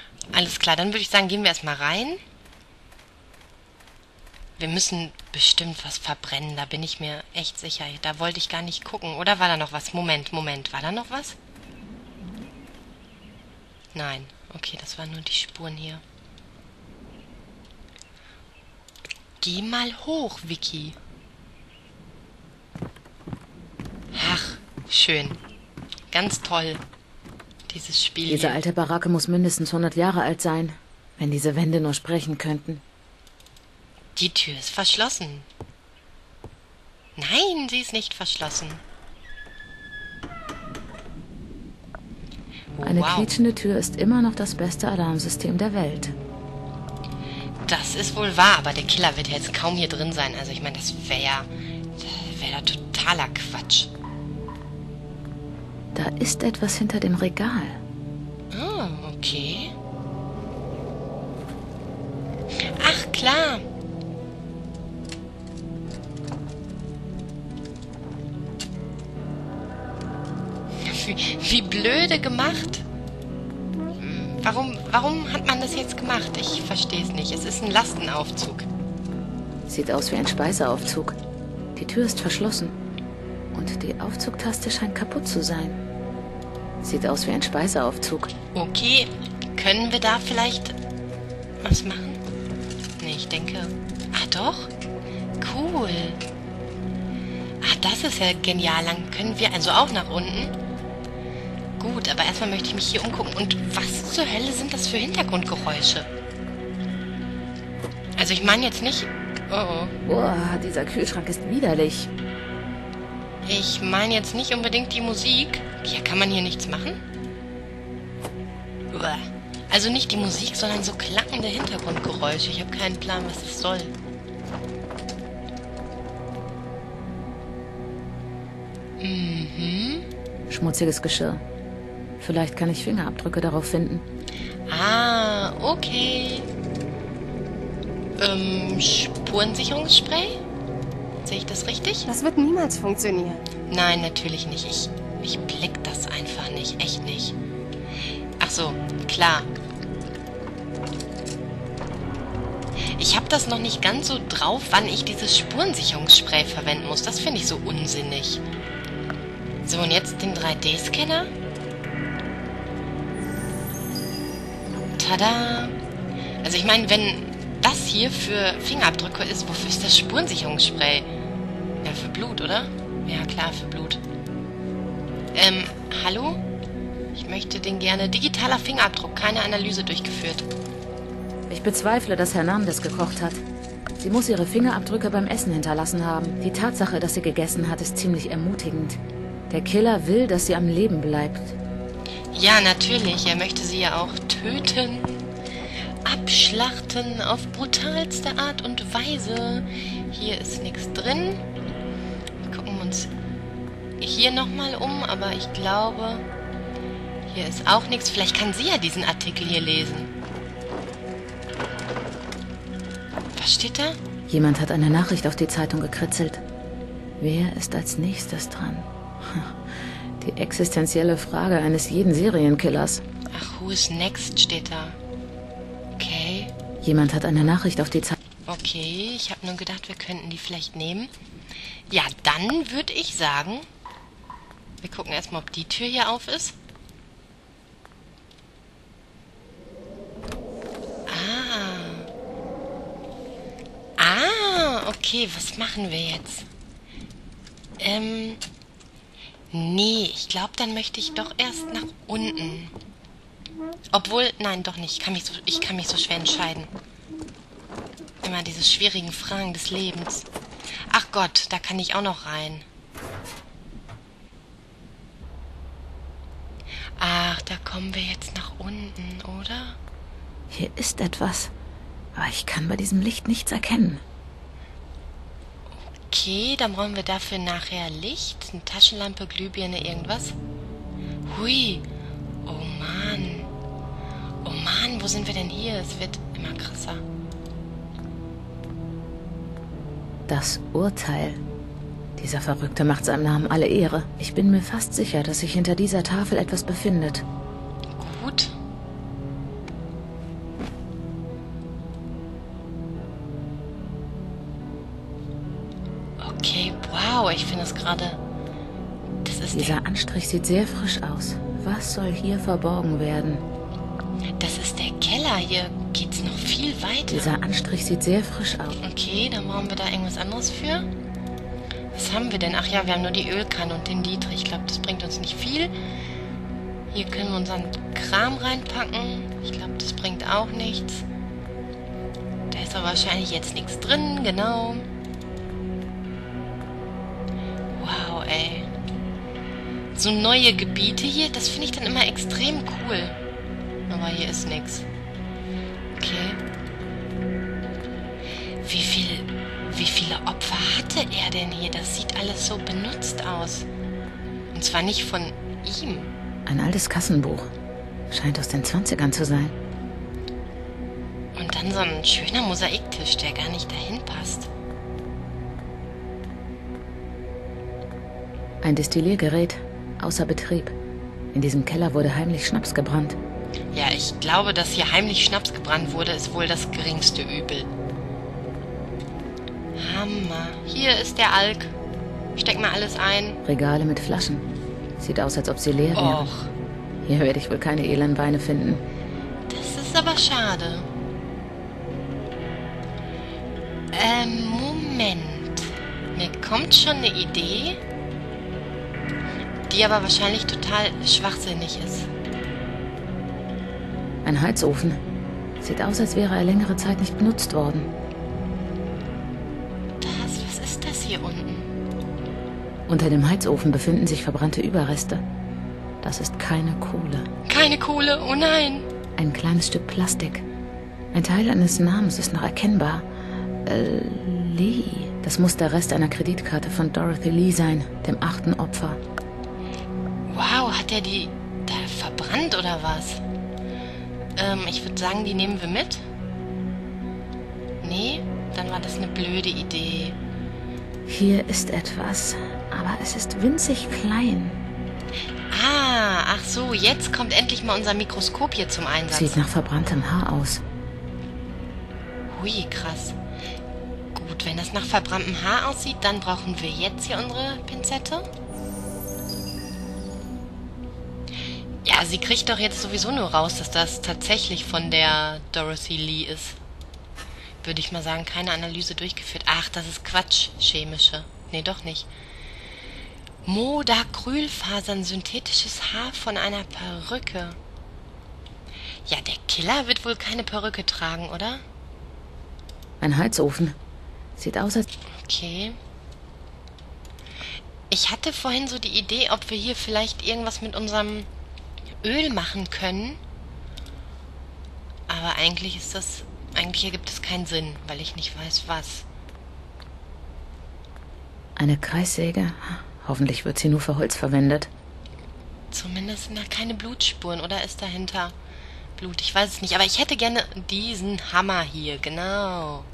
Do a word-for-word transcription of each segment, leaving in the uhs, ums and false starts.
Alles klar, dann würde ich sagen, gehen wir erstmal rein. Wir müssen bestimmt was verbrennen, da bin ich mir echt sicher. Da wollte ich gar nicht gucken. Oder war da noch was? Moment, Moment, war da noch was? Nein. Okay, das waren nur die Spuren hier. Geh mal hoch, Vicky. Ach, schön. Ganz toll, dieses Spiel Diese hier. alte Baracke muss mindestens hundert Jahre alt sein, wenn diese Wände nur sprechen könnten. Die Tür ist verschlossen. Nein, sie ist nicht verschlossen. Eine Wow. quietschende Tür ist immer noch das beste Alarmsystem der Welt. Das ist wohl wahr, aber der Killer wird ja jetzt kaum hier drin sein. Also ich meine, das wäre ja, wäre ja totaler Quatsch. Da ist etwas hinter dem Regal. Oh, okay. Ach, klar. Wie, wie blöde gemacht. Warum, warum hat man das jetzt gemacht? Ich verstehe es nicht. Es ist ein Lastenaufzug. Sieht aus wie ein Speiseaufzug. Die Tür ist verschlossen. Und die Aufzugtaste scheint kaputt zu sein. Sieht aus wie ein Speiseaufzug. Okay, können wir da vielleicht was machen? Nee, ich denke... Ah, doch? Cool. Ah, das ist ja genial. Dann können wir also auch nach unten. Gut, aber erstmal möchte ich mich hier umgucken. Und was zur Hölle sind das für Hintergrundgeräusche? Also ich meine jetzt nicht... Oh, oh. Boah, dieser Kühlschrank ist widerlich. Ich meine jetzt nicht unbedingt die Musik. Ja, kann man hier nichts machen? Uah. Also nicht die Musik, sondern so klangende Hintergrundgeräusche. Ich habe keinen Plan, was das soll. Mhm. Schmutziges Geschirr. Vielleicht kann ich Fingerabdrücke darauf finden. Ah, okay. Ähm, Spurensicherungsspray? Sehe ich das richtig? Das wird niemals funktionieren. Nein, natürlich nicht. Ich, ich blick das einfach nicht. Echt nicht. Ach so, klar. Ich habe das noch nicht ganz so drauf, wann ich dieses Spurensicherungsspray verwenden muss. Das finde ich so unsinnig. So, und jetzt den drei D-Scanner. Tada! Also ich meine, wenn das hier für Fingerabdrücke ist, wofür ist das Spurensicherungsspray? Ja, für Blut, oder? Ja, klar, für Blut. Ähm, hallo? Ich möchte den gerne... Digitaler Fingerabdruck, keine Analyse durchgeführt. Ich bezweifle, dass Hernandez gekocht hat. Sie muss ihre Fingerabdrücke beim Essen hinterlassen haben. Die Tatsache, dass sie gegessen hat, ist ziemlich ermutigend. Der Killer will, dass sie am Leben bleibt. Ja, natürlich. Er möchte sie ja auch töten. Abschlachten auf brutalste Art und Weise. Hier ist nichts drin. Wir gucken uns hier nochmal um, aber ich glaube, hier ist auch nichts. Vielleicht kann sie ja diesen Artikel hier lesen. Was steht da? Jemand hat eine Nachricht auf die Zeitung gekritzelt. Wer ist als nächstes dran? Die existenzielle Frage eines jeden Serienkillers. Ach, who is next steht da. Okay. Jemand hat eine Nachricht auf die Zeitung... Okay, ich habe nur gedacht, wir könnten die vielleicht nehmen. Ja, dann würde ich sagen, wir gucken erstmal, ob die Tür hier auf ist. Ah. Ah, okay, was machen wir jetzt? Ähm, nee, ich glaube, dann möchte ich doch erst nach unten. Obwohl, nein, doch nicht. Ich kann mich so, ich kann mich so schwer entscheiden. Immer diese schwierigen Fragen des Lebens. Ach Gott, da kann ich auch noch rein. Ach, da kommen wir jetzt nach unten, oder? Hier ist etwas, aber ich kann bei diesem Licht nichts erkennen. Okay, dann brauchen wir dafür nachher Licht. Eine Taschenlampe, Glühbirne, irgendwas. Hui. Oh Mann. Oh Mann, wo sind wir denn hier? Es wird immer krasser. Das Urteil. Dieser Verrückte macht seinem Namen alle Ehre. Ich bin mir fast sicher, dass sich hinter dieser Tafel etwas befindet. Gut. Okay, wow, ich finde es gerade... Das ist Dieser der, Anstrich sieht sehr frisch aus. Was soll hier verborgen werden? das ist der Keller. Hier geht's noch viel weiter. Dieser Anstrich sieht sehr frisch aus. Okay, dann brauchen wir da irgendwas anderes für. Was haben wir denn? Ach ja, wir haben nur die Ölkanne und den Dietrich. Ich glaube, das bringt uns nicht viel. Hier können wir unseren Kram reinpacken. Ich glaube, das bringt auch nichts. Da ist aber wahrscheinlich jetzt nichts drin, genau. Wow, ey. So neue Gebiete hier, das finde ich dann immer extrem cool. Aber hier ist nichts. Okay. Wie viel, wie viele Opfer hatte er denn hier? Das sieht alles so benutzt aus. Und zwar nicht von ihm. Ein altes Kassenbuch. Scheint aus den Zwanzigern zu sein. Und dann so ein schöner Mosaiktisch, der gar nicht dahin passt. Ein Destilliergerät. Außer Betrieb. In diesem Keller wurde heimlich Schnaps gebrannt. Ja, ich glaube, dass hier heimlich Schnaps gebrannt wurde, ist wohl das geringste Übel. Hammer. Hier ist der Alk. Steck mal alles ein. Regale mit Flaschen. Sieht aus, als ob sie leer wären. Och, Hier werde ich wohl keine Elendweine finden. das ist aber schade. Ähm, Moment. Mir kommt schon eine Idee, die aber wahrscheinlich total schwachsinnig ist. Ein Heizofen. Sieht aus, als wäre er längere Zeit nicht benutzt worden. Das, was ist das hier unten? Unter dem Heizofen befinden sich verbrannte Überreste. Das ist keine Kohle. Keine Kohle, oh nein. Ein kleines Stück Plastik. Ein Teil eines Namens ist noch erkennbar. Äh, Lee. Das muss der Rest einer Kreditkarte von Dorothy Lee sein, dem achten Opfer. Wow, hat er die da verbrannt oder was? Ähm, ich würde sagen, die nehmen wir mit. Nee, dann war das eine blöde Idee. Hier ist etwas, aber es ist winzig klein. Ah, ach so, jetzt kommt endlich mal unser Mikroskop hier zum Einsatz. Sieht nach verbranntem Haar aus. Hui, krass. Gut, wenn das nach verbranntem Haar aussieht, dann brauchen wir jetzt hier unsere Pinzette. Ja, sie kriegt doch jetzt sowieso nur raus, dass das tatsächlich von der Dorothy Lee ist. Würde ich mal sagen, keine Analyse durchgeführt. Ach, das ist Quatsch, chemische. Nee, doch nicht. Modacrylfasern, synthetisches Haar von einer Perücke. Ja, der Killer wird wohl keine Perücke tragen, oder? Ein Heizofen. Sieht aus, als... Okay. Ich hatte vorhin so die Idee, ob wir hier vielleicht irgendwas mit unserem Öl machen können. Aber eigentlich ist das... Eigentlich ergibt es keinen Sinn, weil ich nicht weiß, was. Eine Kreissäge. Hoffentlich wird sie nur für Holz verwendet. Zumindest sind da keine Blutspuren, oder ist dahinter Blut? Ich weiß es nicht, aber ich hätte gerne diesen Hammer hier, genau.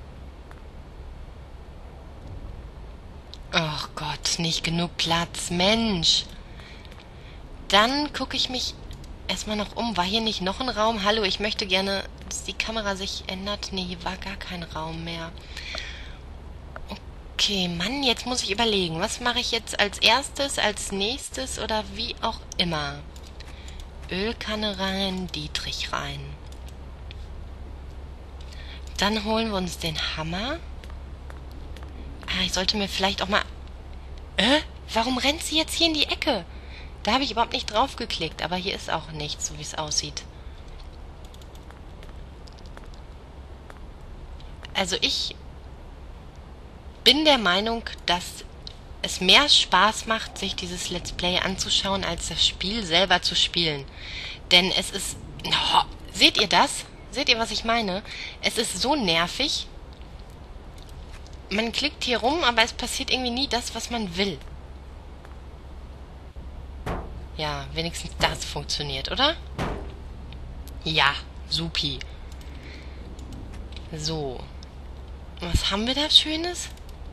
Ach Gott, nicht genug Platz, Mensch. Dann gucke ich mich erstmal noch um. War hier nicht noch ein Raum? Hallo, ich möchte gerne, dass die Kamera sich ändert. Nee, hier war gar kein Raum mehr. Okay, Mann, jetzt muss ich überlegen. Was mache ich jetzt als erstes, als nächstes oder wie auch immer? Ölkanne rein, Dietrich rein. Dann holen wir uns den Hammer. Ah, ich sollte mir vielleicht auch mal... Äh? Warum rennt sie jetzt hier in die Ecke? Da habe ich überhaupt nicht drauf geklickt, aber hier ist auch nichts, so wie es aussieht. Also ich bin der Meinung, dass es mehr Spaß macht, sich dieses Let's Play anzuschauen, als das Spiel selber zu spielen. Denn es ist... Oh, seht ihr das? Seht ihr, was ich meine? Es ist so nervig. Man klickt hier rum, aber es passiert irgendwie nie das, was man will. Ja, wenigstens das funktioniert, oder? Ja, supi. So. Was haben wir da Schönes?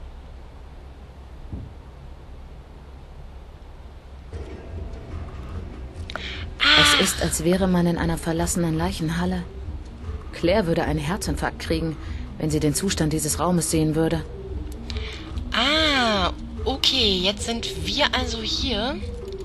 Es ist, als wäre man in einer verlassenen Leichenhalle. Claire würde einen Herzinfarkt kriegen, wenn sie den Zustand dieses Raumes sehen würde. Ah, Okay, jetzt sind wir also hier.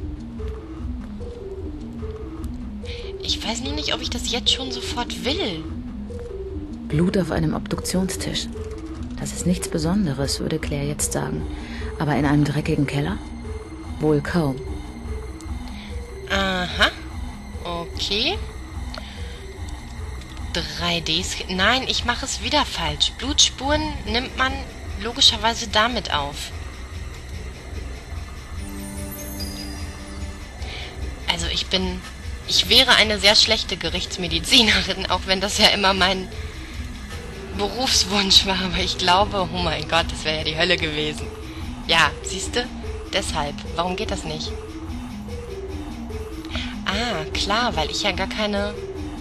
Ich weiß nur nicht, ob ich das jetzt schon sofort will. Blut auf einem Obduktionstisch. Das ist nichts Besonderes, würde Claire jetzt sagen. Aber in einem dreckigen Keller? Wohl kaum. Aha. Okay. drei D... Nein, ich mache es wieder falsch. Blutspuren nimmt man logischerweise damit auf. Also ich bin... Ich wäre eine sehr schlechte Gerichtsmedizinerin, auch wenn das ja immer mein Berufswunsch war. Aber ich glaube, oh mein Gott, das wäre ja die Hölle gewesen. Ja, siehst du? Deshalb. Warum geht das nicht? Ah, klar, weil ich ja gar keine...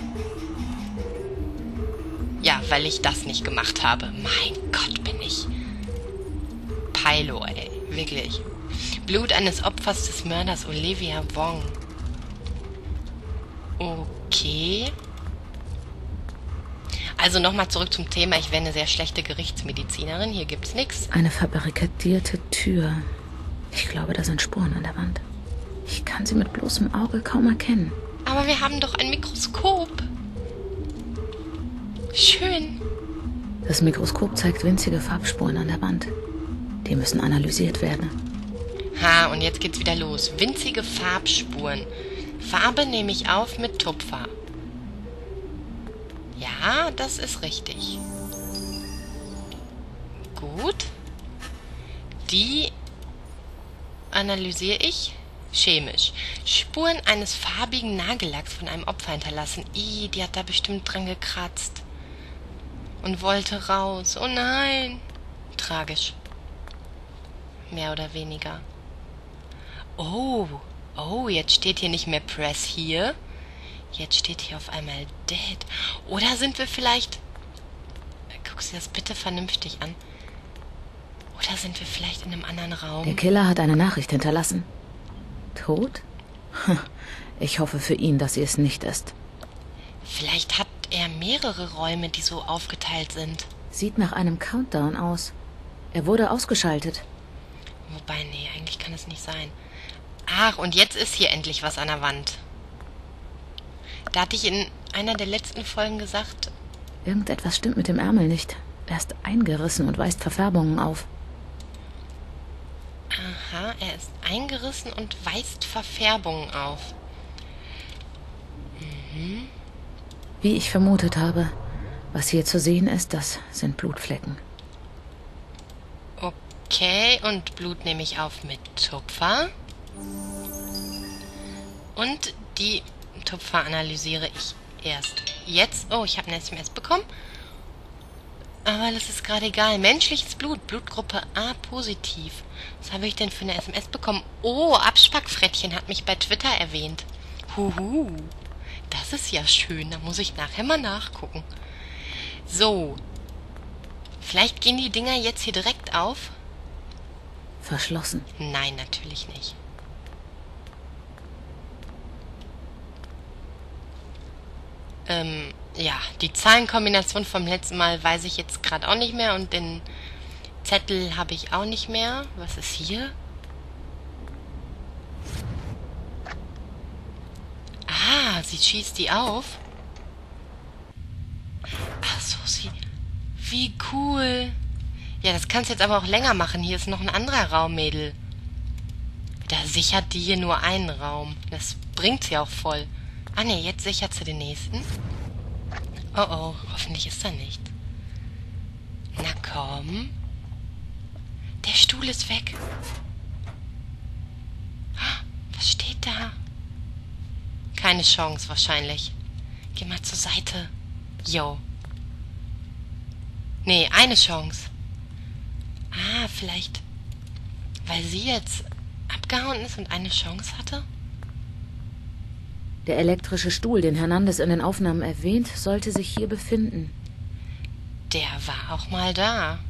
Ja, weil ich das nicht gemacht habe. Mein Gott, bin ich... Pilo, ey. Wirklich. Blut eines Opfers des Mörders Olivia Wong. Okay. Also nochmal zurück zum Thema. Ich wäre eine sehr schlechte Gerichtsmedizinerin. Hier gibt's nichts. Eine verbarrikadierte Tür. Ich glaube, da sind Spuren an der Wand. Ich kann sie mit bloßem Auge kaum erkennen. Aber wir haben doch ein Mikroskop. Schön. Das Mikroskop zeigt winzige Farbspuren an der Wand. Die müssen analysiert werden. Ha, und jetzt geht's wieder los. Winzige Farbspuren. Farbe nehme ich auf mit Tupfer. Ja, das ist richtig. Gut. Die analysiere ich chemisch. Spuren eines farbigen Nagellacks von einem Opfer hinterlassen. Ih, die hat da bestimmt dran gekratzt. Und wollte raus. Oh nein. Tragisch. Mehr oder weniger. Oh, oh, jetzt steht hier nicht mehr Press hier. Jetzt steht hier auf einmal Dead. Oder sind wir vielleicht... Guck sie das bitte vernünftig an. Oder sind wir vielleicht in einem anderen Raum? Der Killer hat eine Nachricht hinterlassen. Tot? Ich hoffe für ihn, dass sie es nicht ist. Vielleicht hat er mehrere Räume, die so aufgeteilt sind. Sieht nach einem Countdown aus. Er wurde ausgeschaltet. Wobei, nee, eigentlich kann es nicht sein. Ach, und jetzt ist hier endlich was an der Wand. Da hatte ich in einer der letzten Folgen gesagt... Irgendetwas stimmt mit dem Ärmel nicht. Er ist eingerissen und weist Verfärbungen auf. Aha, er ist eingerissen und weist Verfärbungen auf. Mhm. Wie ich vermutet habe, was hier zu sehen ist, das sind Blutflecken. Okay, und Blut nehme ich auf mit Tupfer. Und die Tupfer analysiere ich erst jetzt. Oh, ich habe eine S M S bekommen. Aber das ist gerade egal. Menschliches Blut, Blutgruppe A positiv. Was habe ich denn für eine S M S bekommen? Oh, Abspackfrettchen hat mich bei Twitter erwähnt. Huhu. Das ist ja schön. Da muss ich nachher mal nachgucken. So. Vielleicht gehen die Dinger jetzt hier direkt auf. Verschlossen. Nein, natürlich nicht. Ähm, ja, die Zahlenkombination vom letzten Mal weiß ich jetzt gerade auch nicht mehr und den Zettel habe ich auch nicht mehr. Was ist hier? Ah, sie schießt die auf. Ach so, sie... Wie cool. Ja, das kannst du jetzt aber auch länger machen. Hier ist noch ein anderer Raum, Mädel. Da sichert die hier nur einen Raum. Das bringt sie auch voll. Ah ne, jetzt sichert sie den nächsten. Oh oh, hoffentlich ist er nicht. Na komm. Der Stuhl ist weg. Was steht da? Keine Chance wahrscheinlich. Geh mal zur Seite. Jo. Nee, eine Chance. Ah, vielleicht, weil sie jetzt abgehauen ist und eine Chance hatte? Der elektrische Stuhl, den Hernandez in den Aufnahmen erwähnt, sollte sich hier befinden. Der war auch mal da.